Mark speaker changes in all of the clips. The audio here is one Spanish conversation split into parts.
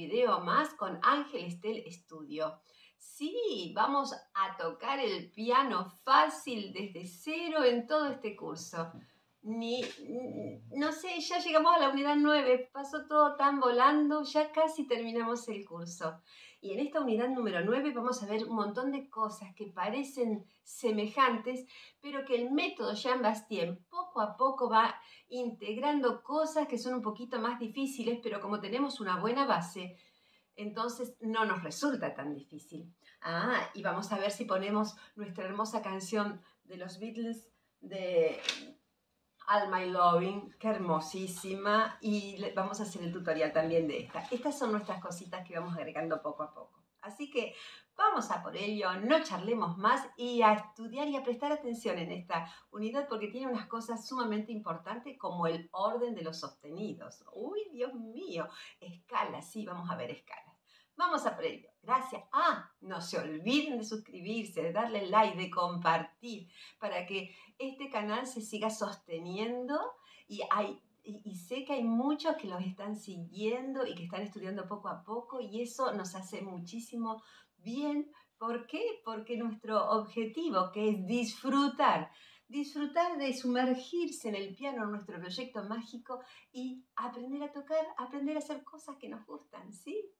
Speaker 1: video más con Ángel Estel Studio. Sí, vamos a tocar el piano fácil desde cero en todo este curso. No sé, ya llegamos a la unidad 9, pasó todo tan volando, ya casi terminamos el curso. Y en esta unidad número 9 vamos a ver un montón de cosas que parecen semejantes, pero que el método Jean Bastien poco a poco va integrando cosas que son un poquito más difíciles, pero como tenemos una buena base, entonces no nos resulta tan difícil. Y vamos a ver si ponemos nuestra hermosa canción de los Beatles de All My Loving, que hermosísima, y vamos a hacer el tutorial también de esta. Estas son nuestras cositas que vamos agregando poco a poco. Así que vamos a por ello, no charlemos más y a estudiar y a prestar atención en esta unidad porque tiene unas cosas sumamente importantes como el orden de los sostenidos. ¡Uy, Dios mío! Escalas, sí, vamos a ver escalas. Vamos a por ello. Gracias. No se olviden de suscribirse, de darle like, de compartir para que este canal se siga sosteniendo y sé que hay muchos que los están siguiendo y que están estudiando poco a poco y eso nos hace muchísimo bien. ¿Por qué? Porque nuestro objetivo, que es disfrutar de sumergirse en el piano, en nuestro proyecto mágico y aprender a tocar, aprender a hacer cosas que nos gustan, ¿sí?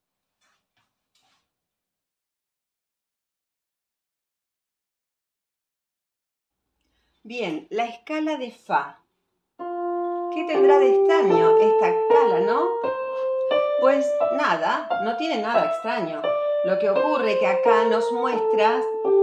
Speaker 1: Bien, la escala de Fa. ¿Qué tendrá de extraño esta escala, no? Pues nada, no tiene nada extraño. Lo que ocurre es que acá nos muestra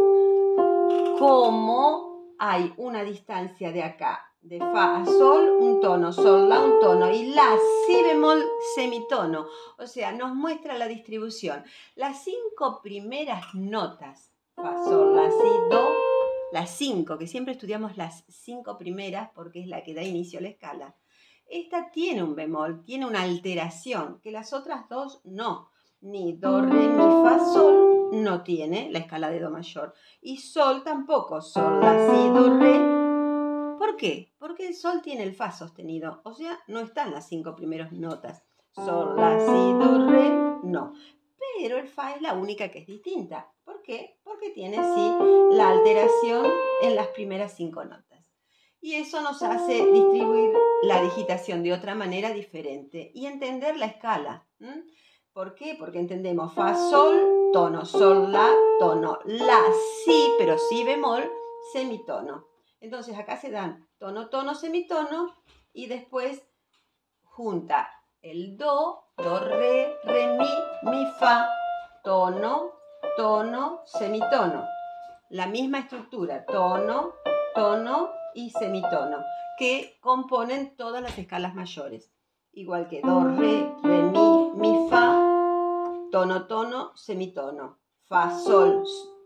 Speaker 1: cómo hay una distancia de acá, de Fa a Sol, un tono, Sol, La, un tono, y La, Si bemol, semitono. O sea, nos muestra la distribución. Las 5 primeras notas, Fa, Sol, La, Si, Do, las 5, que siempre estudiamos las 5 primeras porque es la que da inicio a la escala. Esta tiene un bemol, tiene una alteración, que las otras dos no. Ni Do, Re, Mi, Fa, Sol no tiene la escala de Do mayor. Y Sol tampoco, Sol, La, Si, Do, Re. ¿Por qué? Porque el Sol tiene el Fa sostenido, o sea, no están las 5 primeras notas. Sol, La, Si, Do, Re, no. Pero el Fa es la única que es distinta. ¿Por qué? Porque tiene, sí, la alteración en las primeras 5 notas. Y eso nos hace distribuir la digitación de otra manera diferente y entender la escala. ¿Por qué? Porque entendemos Fa, Sol, tono, Sol, La, tono, La, Si, pero Si bemol, semitono. Entonces acá se dan tono, tono, semitono y después junta el Do, Do, Re, Re, Mi, Fa, tono, tono, semitono. La misma estructura, tono, tono y semitono, que componen todas las escalas mayores. Igual que Do, Re, Mi, Fa, tono, tono, semitono. Fa, Sol,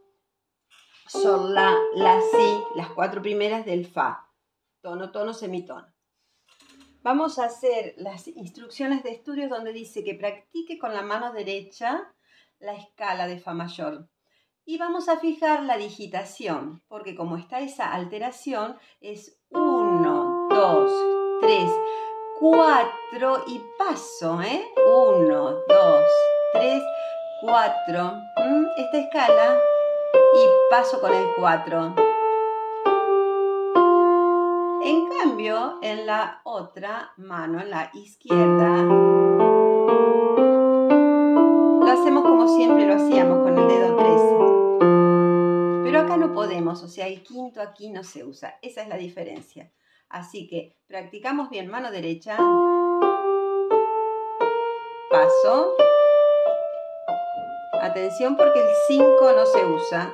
Speaker 1: Sol, La, Si, las 4 primeras del Fa. Tono, tono, semitono. Vamos a hacer las instrucciones de estudios donde dice que practique con la mano derecha la escala de Fa mayor. Y vamos a fijar la digitación, porque como está esa alteración, es 1, 2, 3, 4 y paso, 1, 2, 3, 4. Esta escala y paso con el 4. En cambio, en la otra mano, en la izquierda, lo hacemos como siempre lo hacíamos con el dedo 13. Pero acá no podemos, o sea, el quinto aquí no se usa. Esa es la diferencia. Así que practicamos bien mano derecha. Paso. Atención porque el 5 no se usa.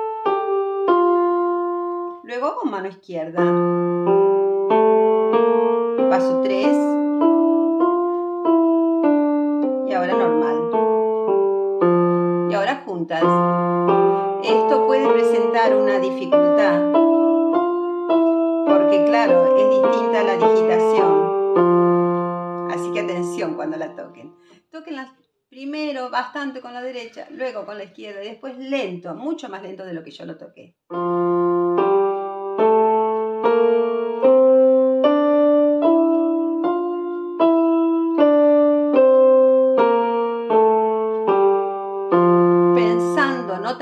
Speaker 1: Luego con mano izquierda. Paso 3. Y ahora normal. Y ahora juntas. Esto puede presentar una dificultad. Porque claro, es distinta la digitación. Así que atención cuando la toquen. Tóquenla primero bastante con la derecha, luego con la izquierda y después lento, mucho más lento de lo que yo lo toqué.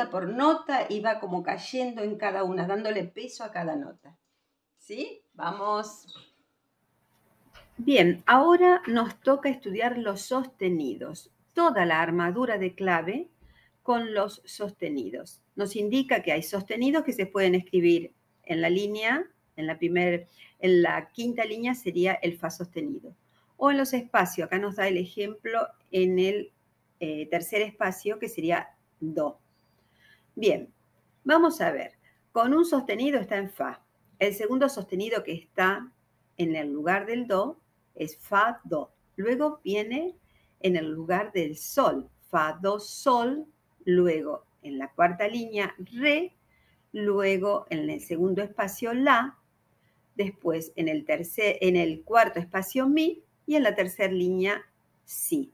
Speaker 1: nota por nota y va como cayendo en cada una, dándole peso a cada nota. ¿Sí? Vamos. Bien, ahora nos toca estudiar los sostenidos. Toda la armadura de clave con los sostenidos. Nos indica que hay sostenidos que se pueden escribir en la línea, en la quinta línea sería el fa sostenido. O en los espacios, acá nos da el ejemplo en el tercer espacio que sería do. Bien, vamos a ver. Con un sostenido está en fa. El segundo sostenido que está en el lugar del do es fa, do. Luego viene en el lugar del sol, fa, do, sol. Luego en la cuarta línea, re. Luego en el segundo espacio, la. Después en el cuarto espacio, mi. Y en la tercera línea, si.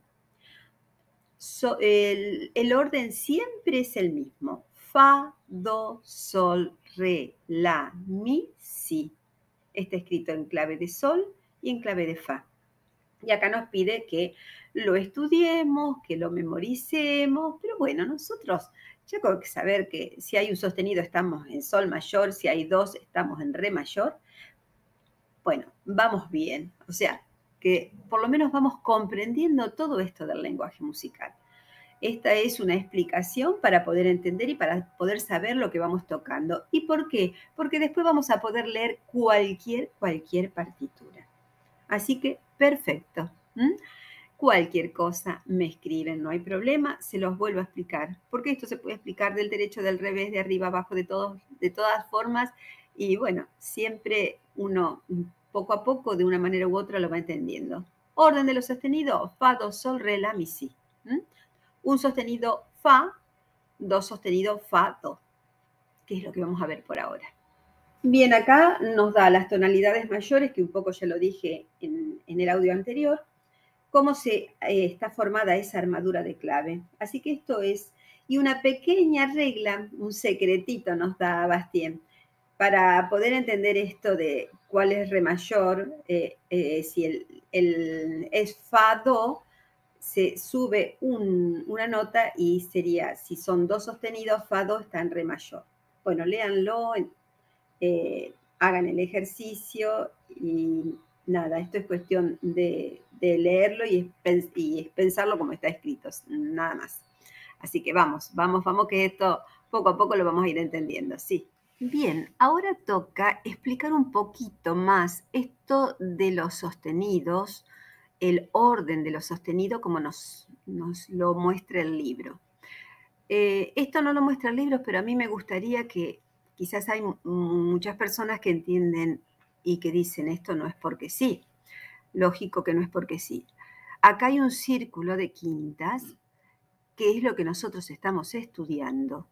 Speaker 1: El orden siempre es el mismo. Fa, do, sol, re, la, mi, si. Está escrito en clave de sol y en clave de fa. Y acá nos pide que lo estudiemos, que lo memoricemos, pero bueno, nosotros ya tengo que saber que si hay un sostenido estamos en sol mayor, si hay dos estamos en re mayor. Bueno, vamos bien, o sea, que por lo menos vamos comprendiendo todo esto del lenguaje musical. Esta es una explicación para poder entender y para poder saber lo que vamos tocando. ¿Y por qué? Porque después vamos a poder leer cualquier partitura. Así que, perfecto. Cualquier cosa me escriben, no hay problema, se los vuelvo a explicar. Porque esto se puede explicar del derecho, del revés, de arriba, abajo, de todas formas. Y bueno, siempre uno, poco a poco, de una manera u otra, lo va entendiendo. Orden de los sostenidos, fa, do, sol, re, la, mi, si. Un sostenido fa, dos sostenidos fa, do, que es lo que vamos a ver por ahora. Bien, acá nos da las tonalidades mayores, que un poco ya lo dije en el audio anterior, cómo está formada esa armadura de clave. Así que esto es, y una pequeña regla, un secretito nos da Bastien, para poder entender esto de cuál es re mayor, si es fa, do, se sube una nota y sería, si son dos sostenidos, fa, do está en re mayor. Bueno, léanlo, hagan el ejercicio y nada, esto es cuestión de leerlo y pensarlo como está escrito, nada más. Así que vamos, que esto poco a poco lo vamos a ir entendiendo, sí. Bien, ahora toca explicar un poquito más esto de los sostenidos, el orden de los sostenidos como nos lo muestra el libro. Esto no lo muestra el libro, pero a mí me gustaría que quizás hay muchas personas que entienden y que dicen esto no es porque sí. Lógico que no es porque sí. Acá hay un círculo de quintas, que es lo que nosotros estamos estudiando.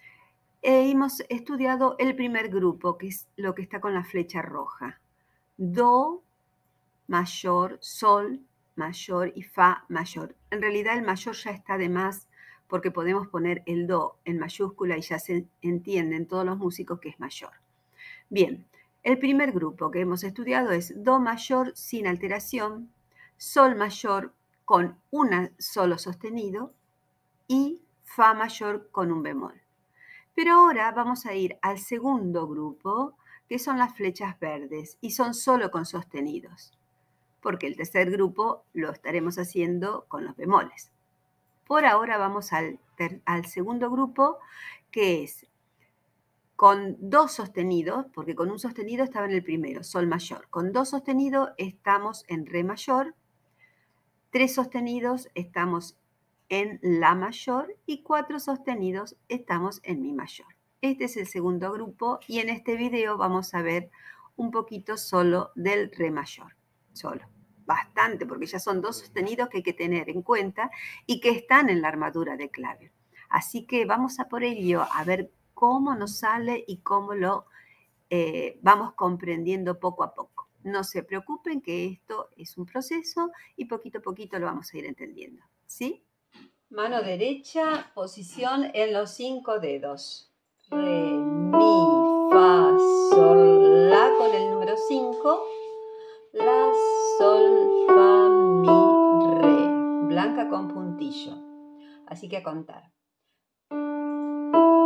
Speaker 1: Hemos estudiado el primer grupo, que es lo que está con la flecha roja. Do mayor, sol mayor y fa mayor. En realidad el mayor ya está de más porque podemos poner el do en mayúscula y ya se entienden todos los músicos que es mayor. Bien, el primer grupo que hemos estudiado es do mayor sin alteración, sol mayor con un solo sostenido y fa mayor con un bemol. Pero ahora vamos a ir al segundo grupo, que son las flechas verdes y son solo con sostenidos, porque el tercer grupo lo estaremos haciendo con los bemoles. Por ahora vamos al segundo grupo, que es con dos sostenidos, porque con un sostenido estaba en el primero, sol mayor. Con dos sostenidos estamos en re mayor, tres sostenidos estamos en la mayor y cuatro sostenidos estamos en mi mayor. Este es el segundo grupo y en este video vamos a ver un poquito solo del re mayor, solo. Bastante, porque ya son dos sostenidos que hay que tener en cuenta y que están en la armadura de clave. Así que vamos a por ello, a ver cómo nos sale y cómo lo vamos comprendiendo poco a poco. No se preocupen que esto es un proceso y poquito a poquito lo vamos a ir entendiendo. ¿Sí? Mano derecha, posición en los 5 dedos. Re, mi, fa, sol, la con el número 5. La, sol, fa, mi, re. Blanca con puntillo. Así que a contar. 1,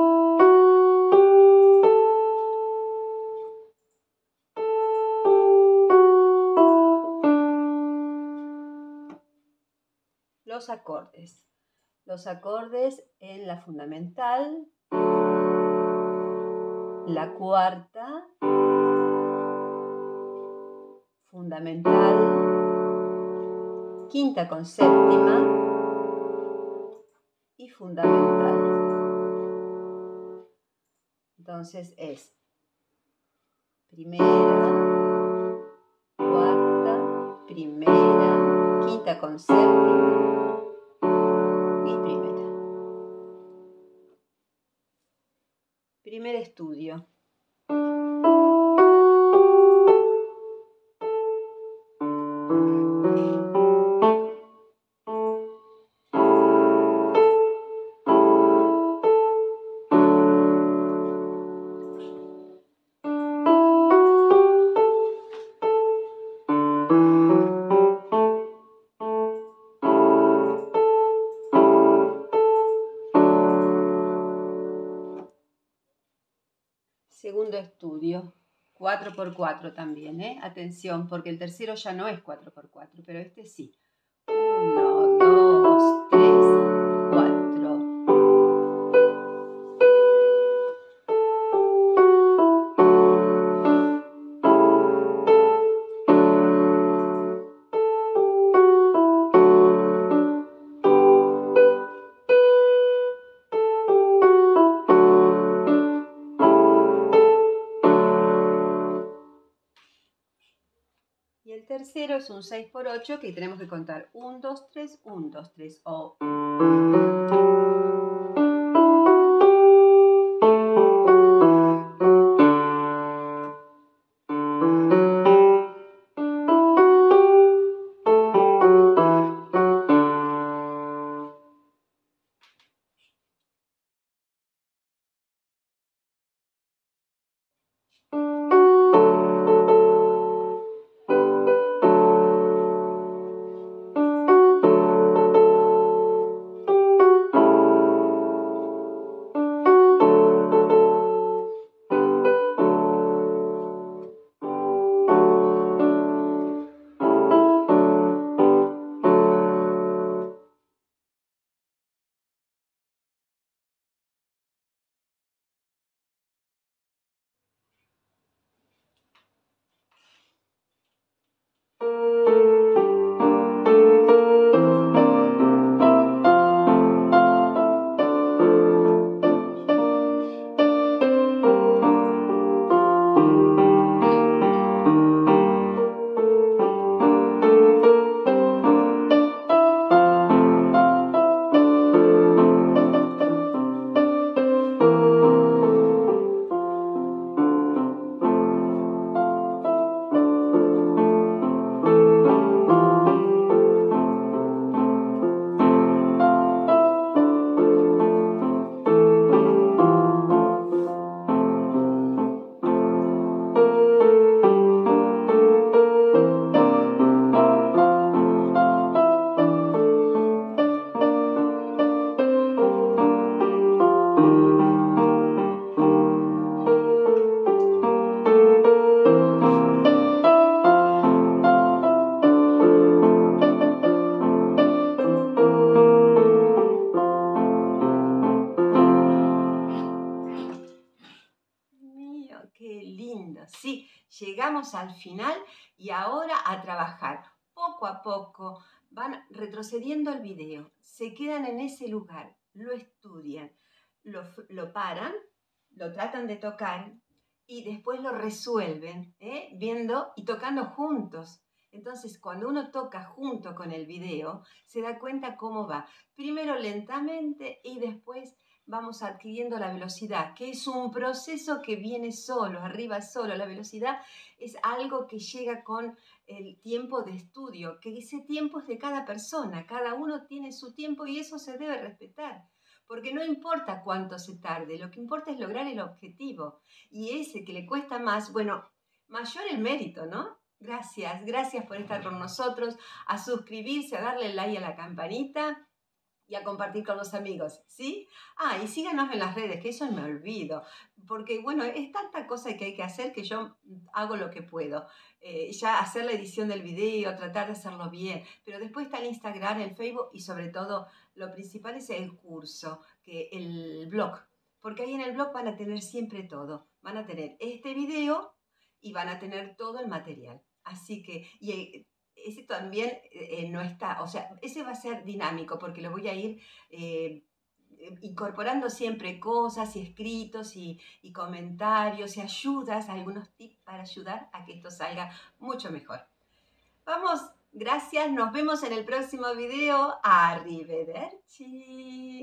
Speaker 1: los acordes. Los acordes en la fundamental, la cuarta, fundamental, quinta con séptima y fundamental. Entonces es primera, cuarta, primera, quinta con séptima y primera. Primer estudio. Segundo estudio, 4x4 también, atención, porque el tercero ya no es 4x4, pero este sí. 1, 2, 3, 4. Y el tercero es un 6x8 que tenemos que contar 1, 2, 3, 1, 2, 3 o... Qué lindo, sí, llegamos al final y ahora a trabajar. Poco a poco van retrocediendo el video, se quedan en ese lugar, lo estudian, lo paran, lo tratan de tocar y después lo resuelven, viendo y tocando juntos. Entonces, cuando uno toca junto con el video, se da cuenta cómo va. Primero lentamente y después vamos adquiriendo la velocidad, que es un proceso que viene solo, arriba solo. La velocidad es algo que llega con el tiempo de estudio, que ese tiempo es de cada persona, cada uno tiene su tiempo y eso se debe respetar. Porque no importa cuánto se tarde, lo que importa es lograr el objetivo. Y ese que le cuesta más, bueno, mayor el mérito, ¿no? Gracias por estar con nosotros, a suscribirse, a darle like a la campanita. y a compartir con los amigos, ¿sí? Ah, y síganos en las redes, que eso me olvido, porque bueno, es tanta cosa que hay que hacer que yo hago lo que puedo. Ya hacer la edición del video, tratar de hacerlo bien, pero después está el Instagram, el Facebook y sobre todo lo principal es el curso, el blog, porque ahí en el blog van a tener siempre todo, van a tener este video y van a tener todo el material. Así que, ese también no está, o sea, ese va a ser dinámico porque lo voy a ir incorporando siempre cosas y escritos y comentarios y ayudas, algunos tips para ayudar a que esto salga mucho mejor. Vamos, gracias, nos vemos en el próximo video. Arrivederci.